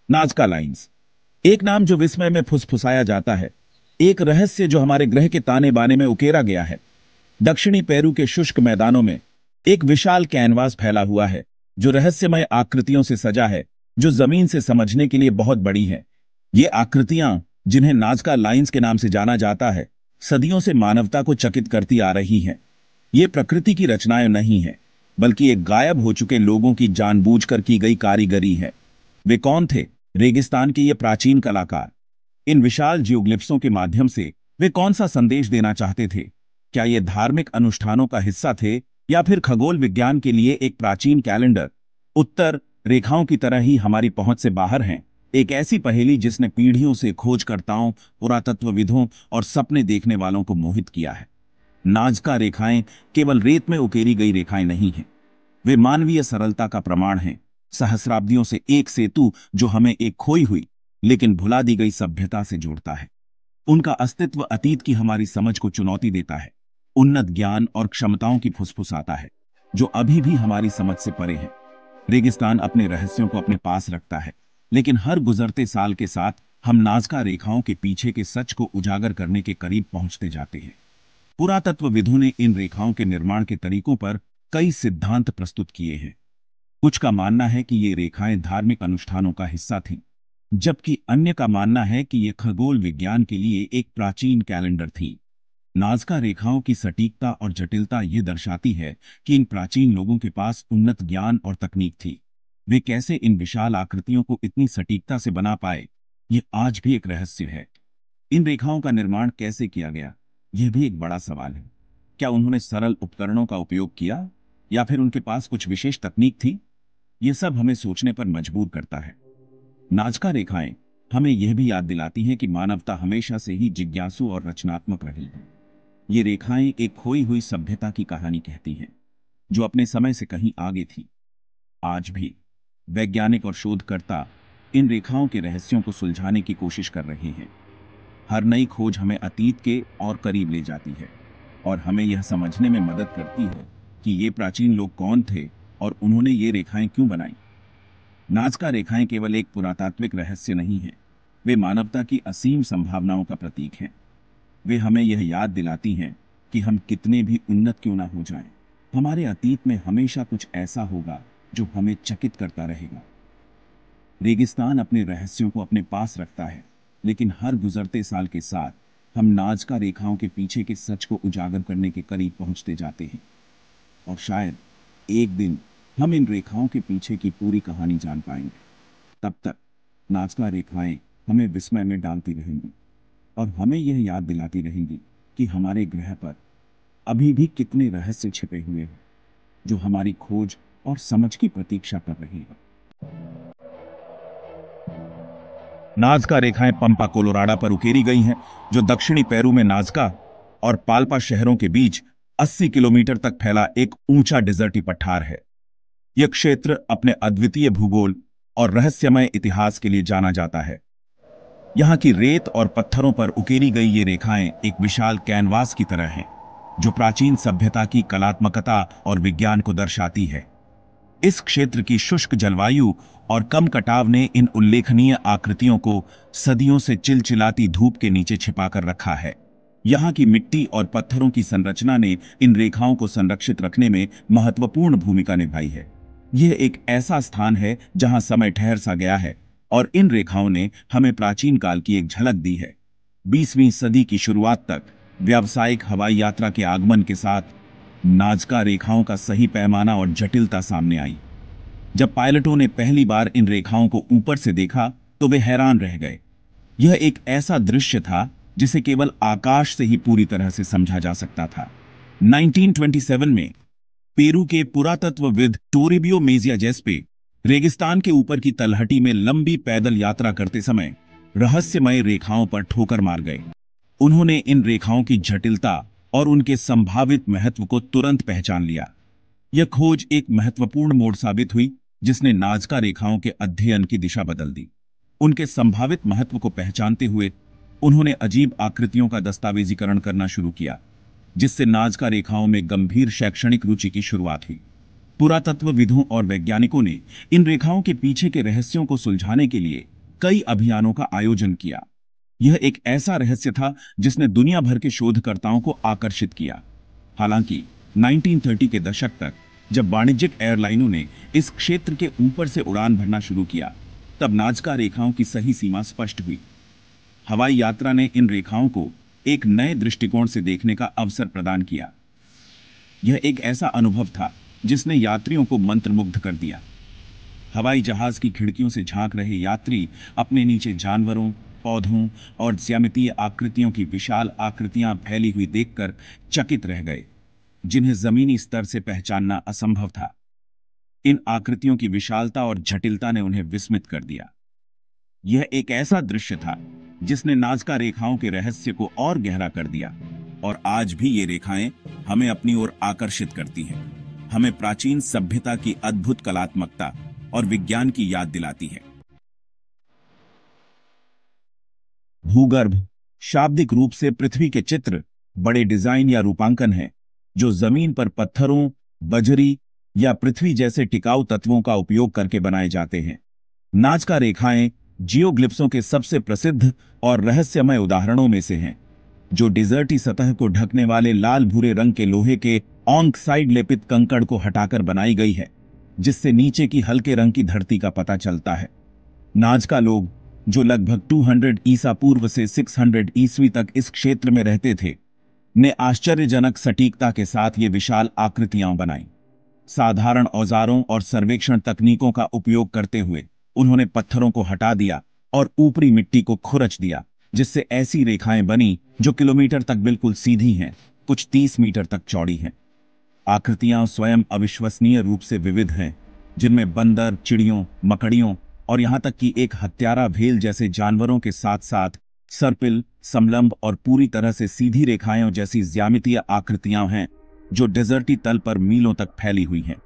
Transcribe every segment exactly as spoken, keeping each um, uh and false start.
Nazca lines, एक नाम जो विस्मय में फुसफुसाया जाता है, एक रहस्य जो हमारे ग्रह के ताने बाने में उकेरा गया है। दक्षिणी पेरू के शुष्क मैदानों में एक विशाल कैनवास फैला हुआ है जो रहस्यमय आकृतियों से सजा है, जो जमीन से समझने के लिए बहुत बड़ी है। ये आकृतियां, जिन्हें नाज़का लाइंस के नाम से जाना जाता है, सदियों से मानवता को चकित करती आ रही हैं। ये प्रकृति की रचनाएं नहीं हैं, बल्कि एक गायब हो चुके लोगों की जानबूझकर की गई कारीगरी है। वे कौन थे? रेगिस्तान के ये प्राचीन कलाकार। इन विशाल जियोग्लिफ्सों के माध्यम से वे कौन सा संदेश देना चाहते थे? क्या ये धार्मिक अनुष्ठानों का हिस्सा थे, या फिर खगोल विज्ञान के लिए एक प्राचीन कैलेंडर? उत्तर रेखाओं की तरह ही हमारी पहुंच से बाहर हैं। एक ऐसी पहेली जिसने पीढ़ियों से खोजकर्ताओं, पुरातत्वविदों और सपने देखने वालों को मोहित किया है। नाज़का रेखाएं केवल रेत में उकेरी गई रेखाएं नहीं हैं। वे मानवीय सरलता का प्रमाण हैं। सहस्राब्दियों से एक सेतु जो हमें एक खोई हुई लेकिन भुला दी गई सभ्यता से जोड़ता है। उनका अस्तित्व अतीत की हमारी समझ को चुनौती देता है, उन्नत ज्ञान और क्षमताओं की फुसफुसाता है जो अभी भी हमारी समझ से परे है। रेगिस्तान अपने रहस्यों को अपने पास रखता है, लेकिन हर गुजरते साल के साथ हम नाज़का रेखाओं के पीछे के सच को उजागर करने के करीब पहुंचते जाते हैं। पुरातत्वविदों ने इन रेखाओं के निर्माण के तरीकों पर कई सिद्धांत प्रस्तुत किए हैं। कुछ का मानना है कि ये रेखाएं धार्मिक अनुष्ठानों का हिस्सा थीं, जबकि अन्य का मानना है कि ये खगोल विज्ञान के लिए एक प्राचीन कैलेंडर थी। नाज़का रेखाओं की सटीकता और जटिलता ये दर्शाती है कि इन प्राचीन लोगों के पास उन्नत ज्ञान और तकनीक थी। वे कैसे इन विशाल आकृतियों को इतनी सटीकता से बना पाए, ये आज भी एक रहस्य है। इन रेखाओं का निर्माण कैसे किया गया, यह भी एक बड़ा सवाल है। क्या उन्होंने सरल उपकरणों का उपयोग किया, या फिर उनके पास कुछ विशेष तकनीक थी? ये सब हमें सोचने पर मजबूर करता है। नाज़का रेखाएं हमें यह भी याद दिलाती हैं कि मानवता हमेशा से ही जिज्ञासु और रचनात्मक रही है। ये रेखाएं एक खोई हुई सभ्यता की कहानी कहती हैं, जो अपने समय से कहीं आगे थी। आज भी वैज्ञानिक और शोधकर्ता इन रेखाओं के रहस्यों को सुलझाने की कोशिश कर रहे हैं। हर नई खोज हमें अतीत के और करीब ले जाती है, और हमें यह समझने में मदद करती है कि ये प्राचीन लोग कौन थे और उन्होंने ये रेखाएं क्यों बनाई। नाज़का रेखाएं केवल एक पुरातात्विक रहस्य नहीं है, वे मानवता की असीम संभावनाओं का प्रतीक हैं। वे हमें यह याद दिलाती हैं कि हम कितने भी उन्नत क्यों ना हो जाएं, हमारे अतीत में हमेशा कुछ ऐसा होगा जो हमें चकित करता रहेगा। रेगिस्तान अपने रहस्यों को अपने पास रखता है, लेकिन हर गुजरते साल के साथ हम नाज़का रेखाओं के पीछे के सच को उजागर करने के करीब पहुंचते जाते हैं। और शायद एक दिन हम इन रेखाओं के पीछे की पूरी कहानी जान पाएंगे। तब तक नाज़का रेखाएं हमें विस्मय में डालती रहेंगी, और हमें यह याद दिलाती रहेंगी कि हमारे ग्रह पर अभी भी कितने रहस्य छिपे हुए हैं, जो हमारी खोज और समझ की प्रतीक्षा कर रहे हैं। नाज़का रेखाएं पंपा कोलोराडा पर उकेरी गई हैं, जो दक्षिणी पेरू में नाज़का और पाल्पा शहरों के बीच अस्सी किलोमीटर तक फैला एक ऊंचा डिजर्टी पठार है। यह क्षेत्र अपने अद्वितीय भूगोल और रहस्यमय इतिहास के लिए जाना जाता है। यहाँ की रेत और पत्थरों पर उकेरी गई ये रेखाएं एक विशाल कैनवास की तरह हैं, जो प्राचीन सभ्यता की कलात्मकता और विज्ञान को दर्शाती है। इस क्षेत्र की शुष्क जलवायु और कम कटाव ने इन उल्लेखनीय आकृतियों को सदियों से चिलचिलाती धूप के नीचे छिपाकर रखा है। यहाँ की मिट्टी और पत्थरों की संरचना ने इन रेखाओं को संरक्षित रखने में महत्वपूर्ण भूमिका निभाई है। यह एक ऐसा स्थान है जहां समय ठहर सा गया है, और इन रेखाओं ने हमें प्राचीन काल की एक झलक दी है। बीसवीं सदी की शुरुआत तक व्यावसायिक हवाई यात्रा के आगमन के साथ नाज़का रेखाओं का सही पैमाना और जटिलता सामने आई। जब पायलटों ने पहली बार इन रेखाओं को ऊपर से देखा तो वे हैरान रह गए। यह एक ऐसा दृश्य था जिसे केवल आकाश से ही पूरी तरह से समझा जा सकता था। उन्नीस सौ सत्ताईस में पेरू के पुरातत्वविद टोरिबियो मेजिया जेस्पे रेगिस्तान के ऊपर की तलहटी में लंबी पैदल यात्रा करते समय रहस्यमय रेखाओं पर ठोकर मार गए। उन्होंने इन रेखाओं की जटिलता और उनके संभावित महत्व को तुरंत पहचान लिया। यह खोज एक महत्वपूर्ण मोड़ साबित हुई, जिसने नाज़का रेखाओं के अध्ययन की दिशा बदल दी। उनके संभावित महत्व को पहचानते हुए उन्होंने अजीब आकृतियों का दस्तावेजीकरण करना शुरू किया, जिससे नाज़का रेखाओं में गंभीर शैक्षणिक रुचि की शुरुआत हुई। पुरातत्वविदों और वैज्ञानिकों ने इन रेखाओं के पीछे के रहस्यों को सुलझाने के लिए कई अभियानों का आयोजन किया। यह एक ऐसा रहस्य था जिसने दुनिया भर के शोधकर्ताओं को आकर्षित किया। हालांकि उन्नीस सौ तीस के दशक तक जब वाणिज्यिक एयरलाइनों ने इस क्षेत्र के ऊपर से उड़ान भरना शुरू किया, तब नाजका रेखाओं की सही सीमा स्पष्ट हुई। हवाई यात्रा ने इन रेखाओं को एक नए दृष्टिकोण से देखने का अवसर प्रदान किया। यह एक ऐसा अनुभव था जिसने यात्रियों को मंत्रमुग्ध कर दिया। हवाई जहाज की खिड़कियों से झांक रहे यात्री अपने नीचे जानवरों, पौधों और ज्यामितीय आकृतियों की विशाल आकृतियां फैली हुई देखकर चकित रह गए, जिन्हें जमीनी स्तर से पहचानना असंभव था। इन आकृतियों की विशालता और जटिलता ने उन्हें विस्मित कर दिया। यह एक ऐसा दृश्य था जिसने नाजका रेखाओं के रहस्य को और गहरा कर दिया, और आज भी ये रेखाएं हमें अपनी ओर आकर्षित करती हैं, हमें प्राचीन सभ्यता की अद्भुत कलात्मकता और विज्ञान की याद दिलाती है। भूगर्भ शाब्दिक रूप से पृथ्वी के चित्र, बड़े डिजाइन या रूपांकन हैं जो जमीन पर पत्थरों, बजरी या पृथ्वी जैसे टिकाऊ तत्वों का उपयोग करके बनाए जाते हैं। नाजका रेखाएं जियोग्लिप्सों के सबसे प्रसिद्ध और रहस्यमय उदाहरणों में से हैं, जो डिजर्टी सतह को ढकने वाले लाल भूरे रंग के लोहे के ऑक्साइड लेपित कंकड़ को हटाकर बनाई गई है, जिससे नीचे की हल्के रंग की धरती का पता चलता है। नाजका लोग, जो लगभग दो सौ ईसा पूर्व से छह सौ ईस्वी तक इस क्षेत्र में रहते थे, ने आश्चर्यजनक सटीकता के साथ ये विशाल आकृतियां बनाई। साधारण औजारों और सर्वेक्षण तकनीकों का उपयोग करते हुए उन्होंने पत्थरों को हटा दिया और ऊपरी मिट्टी को खुरच दिया, जिससे ऐसी रेखाएं बनी जो किलोमीटर तक बिल्कुल सीधी हैं, कुछ तीस मीटर तक चौड़ी हैं। आकृतियां स्वयं अविश्वसनीय रूप से विविध हैं, जिनमें बंदर, चिड़ियों, मकड़ियों और यहां तक कि एक हत्यारा भेल जैसे जानवरों के साथ साथ सर्पिल, समलंब और पूरी तरह से सीधी रेखाएं जैसी ज्यामितीय आकृतियां हैं, जो डेजर्टी तल पर मीलों तक फैली हुई हैं।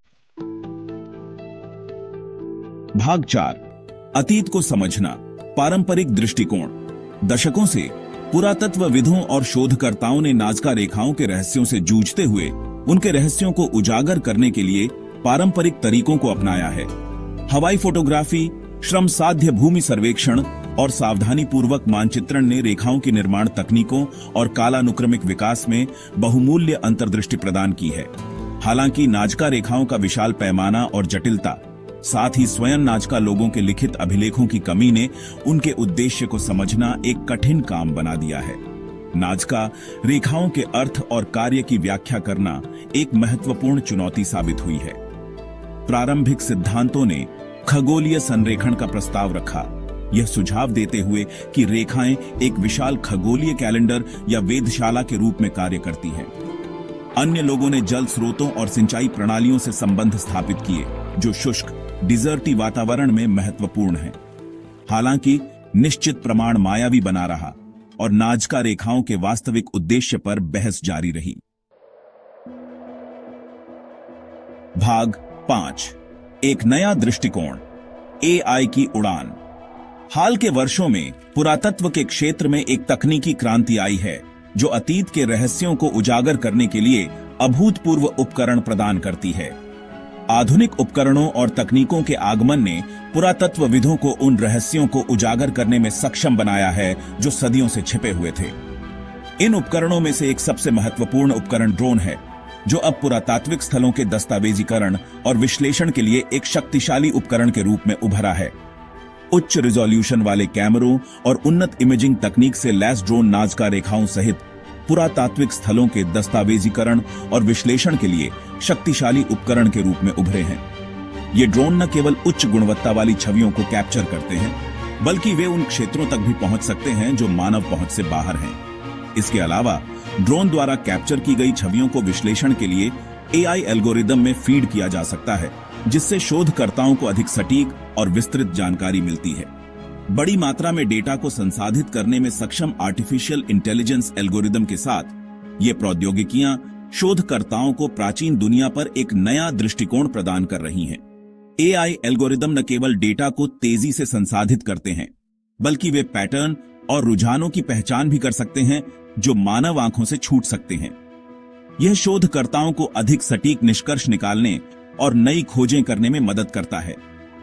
भाग चार, अतीत को समझना, पारंपरिक दृष्टिकोण। दशकों से पुरातत्वविदों और शोधकर्ताओं ने नाजका रेखाओं के रहस्यों से जूझते हुए उनके रहस्यों को उजागर करने के लिए पारंपरिक तरीकों को अपनाया है। हवाई फोटोग्राफी, श्रम साध्य भूमि सर्वेक्षण और सावधानी पूर्वक मानचित्रण ने रेखाओं की निर्माण तकनीकों और कालानुक्रमिक विकास में बहुमूल्य अंतर्दृष्टि प्रदान की है। हालांकि नाजका रेखाओं का विशाल पैमाना और जटिलता, साथ ही स्वयं नाजका लोगों के लिखित अभिलेखों की कमी ने उनके उद्देश्य को समझना एक कठिन काम बना दिया है। नाजका रेखाओं के अर्थ और कार्य की व्याख्या करना एक महत्वपूर्ण चुनौती साबित हुई है। प्रारंभिक सिद्धांतों ने खगोलीय संरेखण का प्रस्ताव रखा, यह सुझाव देते हुए कि रेखाएं एक विशाल खगोलीय कैलेंडर या वेधशाला के रूप में कार्य करती हैं। अन्य लोगों ने जल स्रोतों और सिंचाई प्रणालियों से संबंध स्थापित किए, जो शुष्क, डिजर्टी वातावरण में महत्वपूर्ण है। हालांकि निश्चित प्रमाण मायावी बना रहा और नाजका रेखाओं के वास्तविक उद्देश्य पर बहस जारी रही। भाग पांच, एक नया दृष्टिकोण, ए आई की उड़ान। हाल के वर्षों में पुरातत्व के क्षेत्र में एक तकनीकी क्रांति आई है, जो अतीत के रहस्यों को उजागर करने के लिए अभूतपूर्व उपकरण प्रदान करती है। आधुनिक उपकरणों और तकनीकों के आगमन ने पुरातत्वविदों को उन रहस्यों को उजागर करने में सक्षम बनाया है जो सदियों से छिपे हुए थे। इन उपकरणों में से एक सबसे महत्वपूर्ण उपकरण ड्रोन है, जो अब पुरातात्विक स्थलों के दस्तावेजीकरण और विश्लेषण के लिए एक शक्तिशाली उपकरण के रूप में उभरा है। उच्च रिजोल्यूशन वाले कैमरों और उन्नत इमेजिंग तकनीक से लैस ड्रोन नाजका रेखाओं सहित पुरातात्विक स्थलों के दस्तावेजीकरण और विश्लेषण के लिए शक्तिशाली उपकरण के रूप में उभरे हैं। ये ड्रोन न केवल उच्च गुणवत्ता वाली छवियों को कैप्चर करते हैं, बल्कि वे उन क्षेत्रों तक भी पहुंच सकते हैं जो मानव पहुंच से बाहर हैं। इसके अलावा ड्रोन द्वारा कैप्चर की गई छवियों को विश्लेषण के लिए ए आई एल्गोरिदम में फीड किया जा सकता है, जिससे शोधकर्ताओं को अधिक सटीक और विस्तृत जानकारी मिलती है। बड़ी मात्रा में डेटा को संसाधित करने में सक्षम आर्टिफिशियल इंटेलिजेंस एल्गोरिदम के साथ ये प्रौद्योगिकियां शोधकर्ताओं को प्राचीन दुनिया पर एक नया दृष्टिकोण प्रदान कर रही हैं। ए आई एल्गोरिदम न केवल डेटा को तेजी से संसाधित करते हैं, बल्कि वे पैटर्न और रुझानों की पहचान भी कर सकते हैं जो मानव आंखों से छूट सकते हैं। यह शोधकर्ताओं को अधिक सटीक निष्कर्ष निकालने और नई खोजें करने में मदद करता है।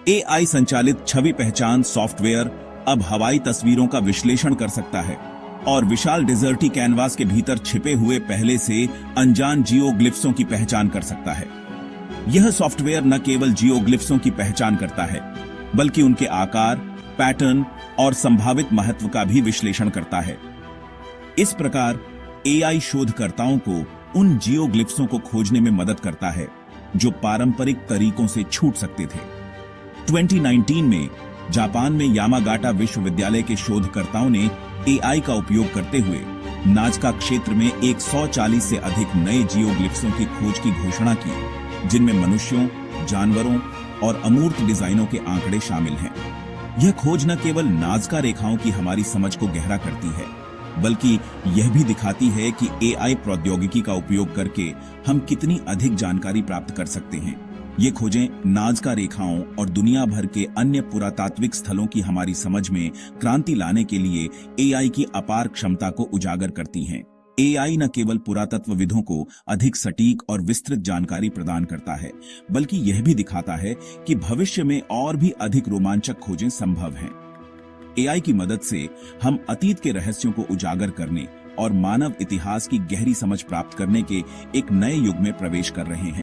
एआई संचालित छवि पहचान सॉफ्टवेयर अब हवाई तस्वीरों का विश्लेषण कर सकता है और विशाल डिजर्टी कैनवास के भीतर छिपे हुए पहले से अनजान जियोग्लिफ्सों की पहचान कर सकता है। यह सॉफ्टवेयर न केवल जियोग्लिफ्सों की पहचान करता है, बल्कि उनके आकार, पैटर्न और संभावित महत्व का भी विश्लेषण करता है। इस प्रकार एआई शोधकर्ताओं को उन जियोग्लिफ्सों को खोजने में मदद करता है जो पारंपरिक तरीकों से छूट सकते थे। दो हज़ार उन्नीस में जापान में यामागाटा विश्वविद्यालय के शोधकर्ताओं ने एआई का उपयोग करते हुए नाजका क्षेत्र में एक सौ चालीस से अधिक नए जियोग्लिफ्सों की खोज की घोषणा की, जिनमें मनुष्यों, जानवरों और अमूर्त डिजाइनों के आंकड़े शामिल हैं। यह खोज न केवल नाजका रेखाओं की हमारी समझ को गहरा करती है, बल्कि यह भी दिखाती है कि एआई प्रौद्योगिकी का उपयोग करके हम कितनी अधिक जानकारी प्राप्त कर सकते हैं। ये खोजें नाजका रेखाओं और दुनिया भर के अन्य पुरातात्विक स्थलों की हमारी समझ में क्रांति लाने के लिए एआई की अपार क्षमता को उजागर करती हैं। एआई न केवल पुरातत्वविदों को अधिक सटीक और विस्तृत जानकारी प्रदान करता है, बल्कि यह भी दिखाता है कि भविष्य में और भी अधिक रोमांचक खोजें संभव हैं। एआई की मदद से हम अतीत के रहस्यों को उजागर करने और मानव इतिहास की गहरी समझ प्राप्त करने के एक नए युग में प्रवेश कर रहे हैं।